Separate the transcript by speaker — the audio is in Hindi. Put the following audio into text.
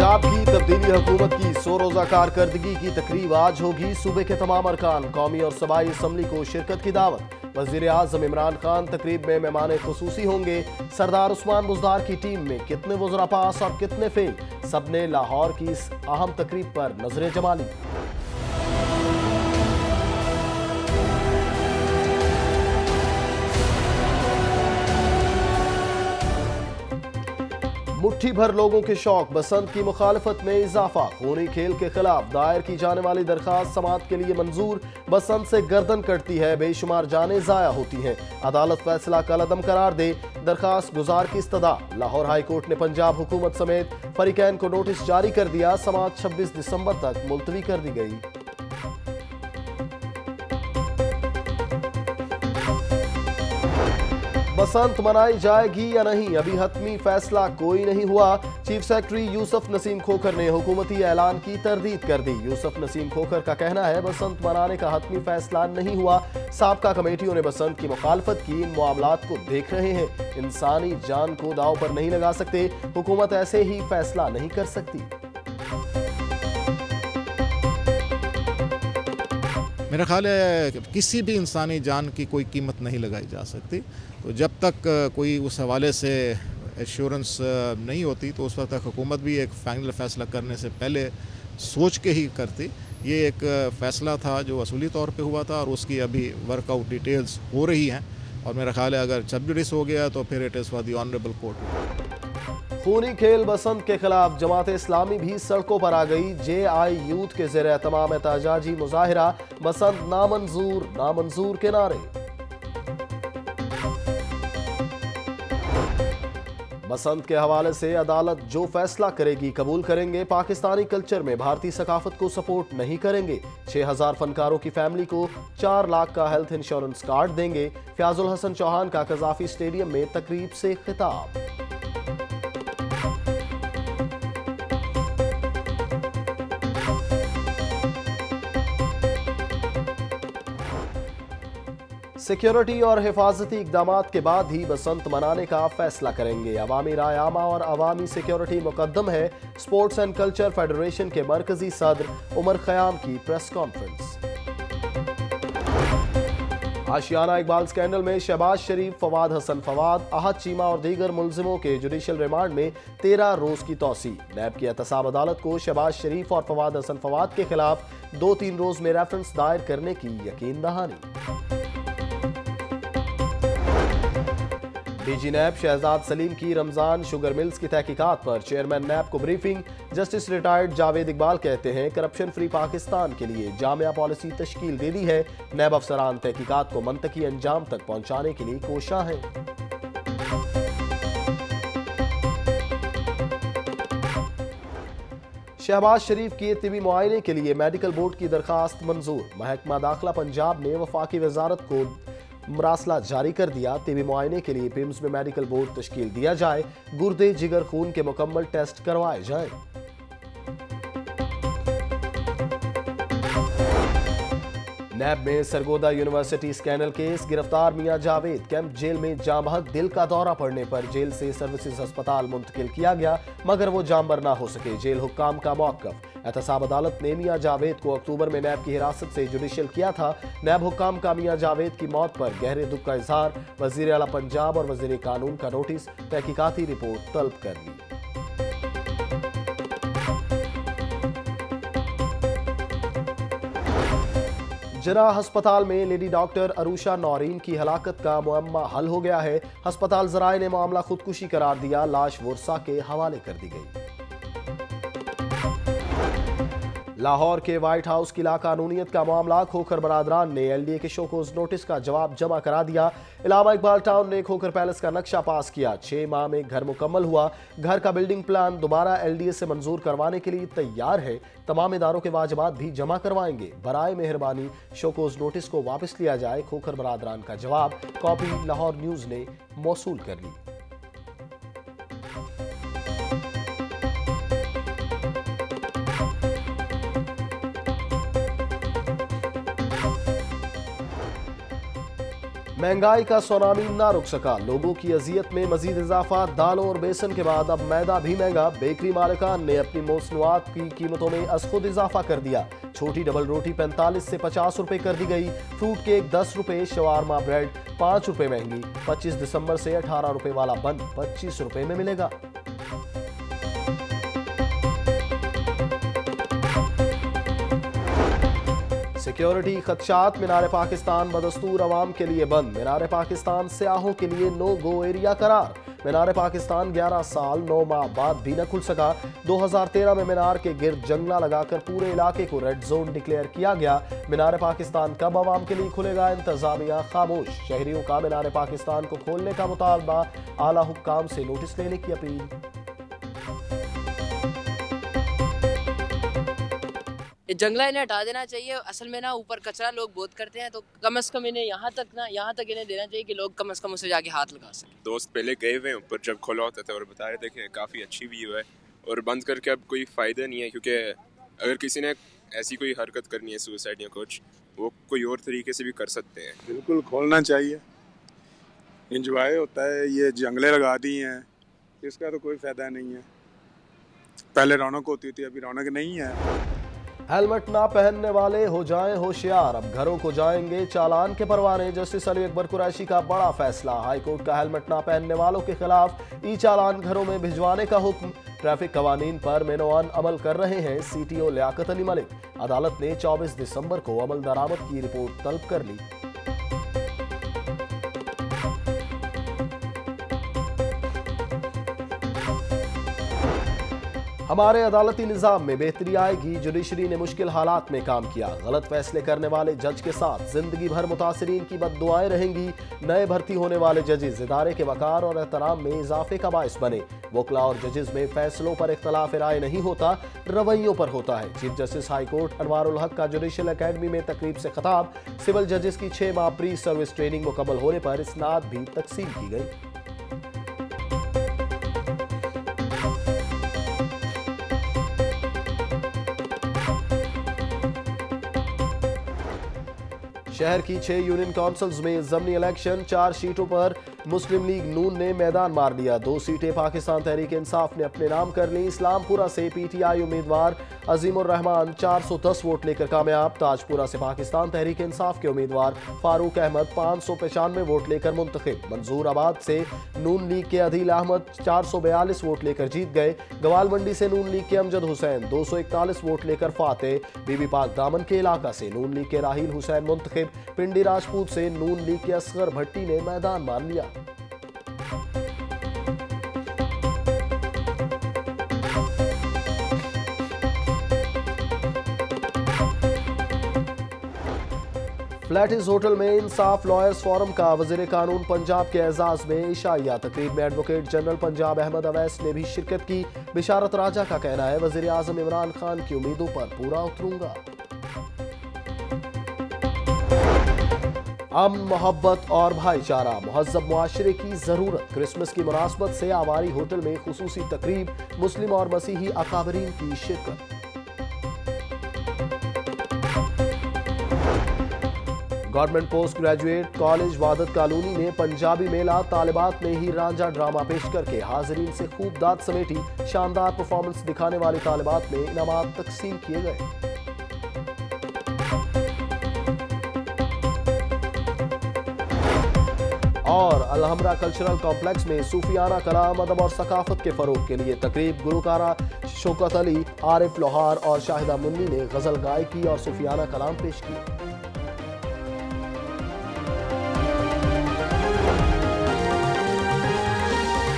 Speaker 1: पंजाब की तब्दीली हुकूमत की 100 रोजा कारकर्दगी की तकरीब आज होगी। सूबे के तमाम अरकान, कौमी और सूबाई असम्बली को शिरकत की दावत। वजीर आजम इमरान खान तकरीब में मेहमान खुसूसी होंगे। सरदार उस्मान बुज़दार की टीम में कितने वज़रा पास और कितने फेल, सबने लाहौर की इस अहम तकरीब पर नजरें जमा ली। मुट्ठी भर लोगों के शौक, बसंत की मुखालफत में इजाफा। खूनी खेल के खिलाफ दायर की जाने वाली दरखास्त समाअत के लिए मंजूर। बसंत से गर्दन कटती है, बेशुमार जानें जाया होती हैं। अदालत फैसला कलअदम करार दे, दरखास्त गुजार की इस्तदा। लाहौर हाई कोर्ट ने पंजाब हुकूमत समेत फरीकैन को नोटिस जारी कर दिया। समाअत 26 दिसंबर तक मुलतवी कर दी गई। बसंत मनाई जाएगी या नहीं, अभी हतमी फैसला कोई नहीं हुआ। चीफ सेक्रेटरी यूसुफ नसीम खोखर ने हुकूमती ऐलान की तरदीद कर दी। यूसुफ नसीम खोखर का कहना है बसंत मनाने का हतमी फैसला नहीं हुआ। साबका कमेटियों ने बसंत की मुखालफत की, इन मामलात को देख रहे हैं। इंसानी जान को दांव पर नहीं लगा सकते, हुकूमत ऐसे ही फैसला नहीं कर सकती।
Speaker 2: मेरा ख्याल है किसी भी इंसानी जान की कोई कीमत नहीं लगाई जा सकती। तो जब तक कोई उस हवाले से एश्योरेंस नहीं होती तो उस वक्त तक हुकूमत भी एक फाइनल फ़ैसला करने से पहले सोच के ही करती। ये एक फ़ैसला था जो असूली तौर पे हुआ था और उसकी अभी वर्कआउट डिटेल्स हो रही हैं और मेरा ख्याल है अगर जबजुडिस हो गया तो फिर it is for the honourable court.
Speaker 1: खूनी खेल बसंत के खिलाफ जमात इस्लामी भी सड़कों पर आ गई। JI यूथ के ज़ेर एहतमाम एहतजाजी मुजाहिरा, बसंत नामंजूर नामंजूर के नारे। बसंत के हवाले से अदालत जो फैसला करेगी कबूल करेंगे। पाकिस्तानी कल्चर में भारतीय सकाफत को सपोर्ट नहीं करेंगे। 6000 फनकारों की फैमिली को 4 लाख का हेल्थ इंश्योरेंस कार्ड देंगे। फयाजुल हसन चौहान का कज़ाफी स्टेडियम में तकरीब से खिताब। सिक्योरिटी और हिफाजती इकदामात के बाद ही बसंत मनाने का फैसला करेंगे। अवामी राय आमा और अवामी सिक्योरिटी मुकद्दम है। स्पोर्ट्स एंड कल्चर फेडरेशन के मरकजी सदर उमर खयाम की press conference. Ashiana Iqbal scandal में शहबाज शरीफ, फवाद हसन फवाद, अहद चीमा और दीगर मुलजिमों के जुडिशल रिमांड में 13 रोज की तौसी। नैब की एहतसाब अदालत को शहबाज शरीफ और फवाद हसन फवाद के खिलाफ 2-3 रोज में रेफरेंस दायर करने की यकीन दहानी। DG नैब शहजाद सलीम की रमजान शुगर मिल्स की तहकीकात पर चेयरमैन नैब को briefing. Justice retired Javed Iqbal कहते हैं करप्शन फ्री पाकिस्तान के लिए जामिया पॉलिसी तश्कील दे दी है। नैब अफसरान तहकीकात को मंतकी अंजाम तक पहुंचाने के लिए कोशां हैं। शहबाज शरीफ के तिबी मुआयने के लिए मेडिकल बोर्ड की दरखास्त मंजूर। महकमा दाखिला पंजाब ने वफाकी वजारत को मरासला जारी कर दिया। तिबी मुआयने के लिए पिम्स में मेडिकल बोर्ड तश्कील दिया जाए। गुर्दे, जिगर, खून के मुकम्मल टेस्ट करवाए जाएं। नैब में सरगोदा यूनिवर्सिटी स्कैंडल केस, गिरफ्तार मियां जावेद कैंप जेल में जामहक दिल का दौरा पड़ने पर जेल से सर्विसेज अस्पताल मुंतकिल किया गया, मगर वो जामबर ना हो सके। जेल हुक्काम का मौक़िफ़। एहतसाब अदालत ने मियां जावेद को अक्टूबर में नैब की हिरासत से जुडिशल किया था। नैब हुक्काम का मियां जावेद की मौत पर गहरे दुख का इजहार। वज़ीर आला पंजाब और वज़ीर कानून का नोटिस, तहकीकाती रिपोर्ट तलब कर ली। जरा अस्पताल में लेडी डॉक्टर अरूशा नौरीन की हलाकत का मुअम्मा हल हो गया है। अस्पताल ज़राए ने मामला खुदकुशी करार दिया। लाश वुरसा के हवाले कर दी गई। लाहौर के व्हाइट हाउस की लाकानूनियत का मामला, खोखर बरादरान ने LDA के शोकोज नोटिस का जवाब जमा करा दिया। इलामा इकबाल टाउन ने खोखर पैलेस का नक्शा पास किया। 6 माह में घर मुकम्मल हुआ। घर का बिल्डिंग प्लान दोबारा LDA से मंजूर करवाने के लिए तैयार है। तमाम इदारों के वाजिबात भी जमा करवाएंगे। बराए मेहरबानी शोकोज नोटिस को वापस लिया जाए। खोखर बरादरान का जवाब कॉपी लाहौर न्यूज ने मौसूल कर ली। महंगाई का सुनामी ना रुक सका, लोगों की अजियत में मजीद इजाफा। दालों और बेसन के बाद अब मैदा भी महंगा। बेकरी मालिकान ने अपनी मसनूआत की कीमतों में अज खुद इजाफा कर दिया। छोटी डबल रोटी 45 से 50 रुपए कर दी गई। फ्रूट केक 10 रुपए, शवारमा ब्रेड 5 रुपए महंगी। 25 दिसंबर से 18 रुपए वाला बन 25 रुपए में मिलेगा। सिक्योरिटी खदशात, मीनार पाकिस्तान बदस्तूर अवाम के लिए बंद। मीनार पाकिस्तान सियाहों के लिए नो गो एरिया करार। मीनार पाकिस्तान 11 साल 9 माह बाद भी न खुल सका। 2013 में मीनार के गिर्द जंगला लगाकर पूरे इलाके को रेड जोन डिक्लेयर किया गया। मीनार पाकिस्तान कब अवाम के लिए खुलेगा, इंतजामिया खामोश। शहरियों का मीनार पाकिस्तान को खोलने का मुतालबा, आला हुक्काम से नोटिस लेने की अपील।
Speaker 3: जंगला इन्हें हटा देना चाहिए। असल में ना ऊपर कचरा लोग बहुत करते हैं, तो कम से कम इन्हें यहाँ तक इन्हें देना चाहिए कि लोग कम से कम उसे जाके हाथ लगा सकें।
Speaker 4: दोस्त पहले गए हुए ऊपर जब खोला होता था और बता रहे थे कि काफ़ी अच्छी व्यू है, और बंद करके अब कोई फ़ायदा नहीं है, क्योंकि अगर किसी ने ऐसी कोई हरकत करनी है, सुसाइड या कुछ, वो कोई और तरीके से भी कर सकते हैं।
Speaker 5: बिल्कुल खोलना चाहिए, इंजॉय होता है। ये जंगलें लगा दी हैं, इसका तो कोई फ़ायदा नहीं है। पहले रौनक होती थी, अभी रौनक नहीं है।
Speaker 1: हेलमेट ना पहनने वाले हो जाएं होशियार, अब घरों को जाएंगे चालान के परवाने। जस्टिस अली अकबर कुरैशी का बड़ा फैसला, हाईकोर्ट का हेलमेट ना पहनने वालों के खिलाफ ई चालान घरों में भिजवाने का हुक्म। ट्रैफिक कवानीन पर मेनोआन अमल कर रहे हैं CTO लियाकत अली मलिक। अदालत ने 24 दिसंबर को अमल दरामद की रिपोर्ट तलब कर ली। हमारे अदालती निज़ाम में बेहतरी आएगी, जुडिशरी ने मुश्किल हालात में काम किया। गलत फैसले करने वाले जज के साथ जिंदगी भर मुतासिरीन की बद्दुआएं रहेंगी। नए भर्ती होने वाले जजेस इदारे के वकार और एहतराम में इजाफे का बायस बने। वकला और जजेस में फैसलों पर इख्तलाफ राय नहीं होता, रवैयों पर होता है। Chief justice high court Anwarul Haq का जुडिशल अकेडमी में तकरीब से खिताब। सिविल जजेस की 6 माह प्री सर्विस ट्रेनिंग मुकम्मल होने पर इसनाद भी तकसीम की गई। शहर की 6 यूनियन काउंसिल्स में ज़मीनी इलेक्शन, 4 सीटों पर मुस्लिम लीग नून ने मैदान मार दिया। 2 सीटें पाकिस्तान तहरीक इंसाफ ने अपने नाम कर ली। इस्लामपुरा से PTI उम्मीदवार अजीमुर रहमान 410 वोट लेकर कामयाब। ताजपुरा से पाकिस्तान तहरीक इंसाफ के उम्मीदवार फारूक अहमद 595 वोट लेकर मुंतखब। मंजूराबाद से नून लीग के अदील अहमद 442 वोट लेकर जीत गए। गवालमंडी से नून लीग के अमजद हुसैन 241 वोट लेकर फातेह। बीबी पाक दामन के इलाका से नून लीग के राहील हुसैन मुंतखब। पिंडी राजपूत से नून लीग के असगर भट्टी ने मैदान मार लिया। फ्लैटिस होटल में इंसाफ लॉयर्स फोरम का वज़ीर कानून पंजाब के एजाज में इशाइया। तकरीब में एडवोकेट जनरल पंजाब अहमद अवैस ने भी शिरकत की। बिशारत राजा का कहना है, वज़ीर आज़म इमरान खान की उम्मीदों पर पूरा उतरूंगा। अमन, मोहब्बत और भाईचारा, मुहज़्ज़ब मुआशरे की ज़रूरत। क्रिसमस की मुनासबत से आवारी होटल में खुसूसी तकरीब, मुस्लिम और मसीही अकाबरीन की शिरकत। गवर्नमेंट पोस्ट ग्रेजुएट कॉलेज वादत कॉलोनी में पंजाबी मेला, तालिबात ने ही रांझा ड्रामा पेश करके हाजिरीन से खूब दाद समेटी। शानदार परफॉर्मेंस दिखाने वाली तालिबात में इनामात तकसीम किए गए। और अलहमरा कल्चरल कॉम्प्लेक्स में सूफियाना कलाम, अदब और सकाफत के फरोग के लिए तकरीब। गुलकारा शौकत अली, आरिफ लोहार और शाहिदा मुन्नी ने गजल गायकी और सूफियाना कलाम पेश किए।